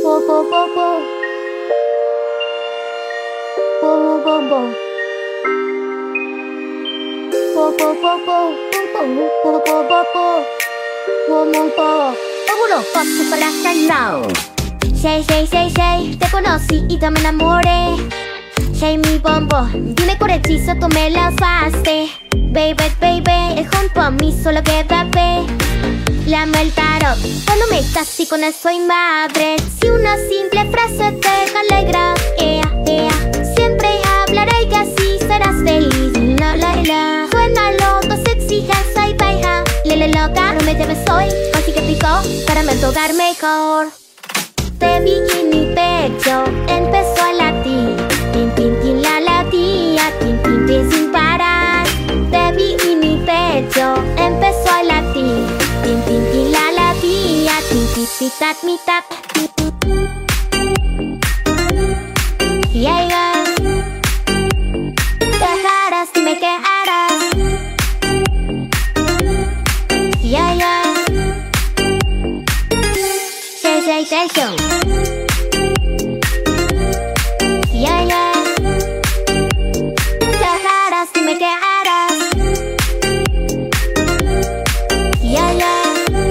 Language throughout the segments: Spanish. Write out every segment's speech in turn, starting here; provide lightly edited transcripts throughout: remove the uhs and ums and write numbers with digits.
po po po po. Po po po po. Po po po po. Po po po po po. Po po po. Seguro, paso para now. Shay, shay, shay, shay. Te conocí y ya me enamoré. Shay, mi bombo. Dime cuál hechizo tú me lanzaste. Baby, baby, junto a mí solo queda B. Llama el tarot, cuando me casé con él soy madre. Si una simple frase te alegra, siempre hablaré y así serás feliz. La la la, suena loco, se exigencia y baja. Lele loca, no me lleves hoy, así que picó para me tocar mejor. Te vi y mi pecho empezó a latir. Tin, tin, tin, la latía, tin, tin, tin, sin parar. Te vi y mi pecho empezó a latir. Tin, tin, tin, la latía, tin, tin, tin, tat, mi, tat. Yeah, yeah. Dejarás, dime qué harás. Yeah, yeah. Shay, shay, shay, show. Yeah, yeah. Dejarás, dime qué harás. Yeah, yeah.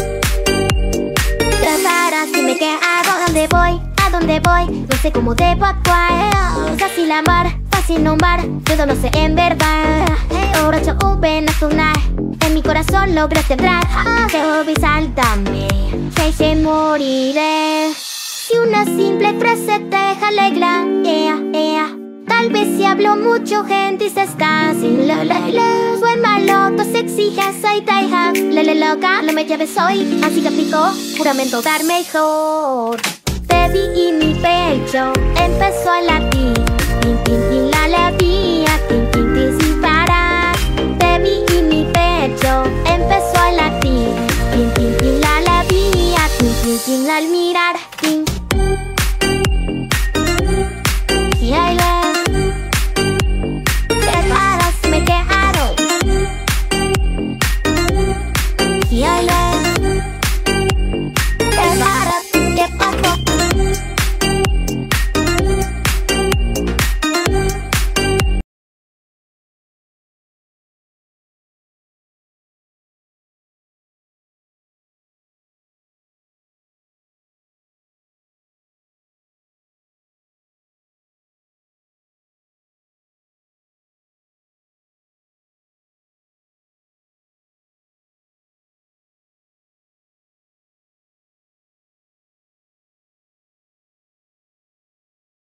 Dejarás, dime qué hago. ¿A dónde voy? ¿A dónde voy? No sé cómo debo actuar. Fácil amar, fácil nombrar. Yo no sé en verdad. Ahora yo ven a sonar. En mi corazón lograste entrar. Te hobby, sáltame. Shay, moriré. Si una simple frase te alegra, tal vez si hablo mucho gente se está sin la la la. Suena loco, se exige soy taija. Lele loca, no me lleves hoy, así que aplicó juramento dar mejor. Te vi y mi pecho empezó a latir. Tin, tin, tin, la latía, tin, tin, tin, sin parar. Te vi y mi pecho empezó a latir. Tin, tin, tin, la latía, tin, tin, tin, al mirar. Tin.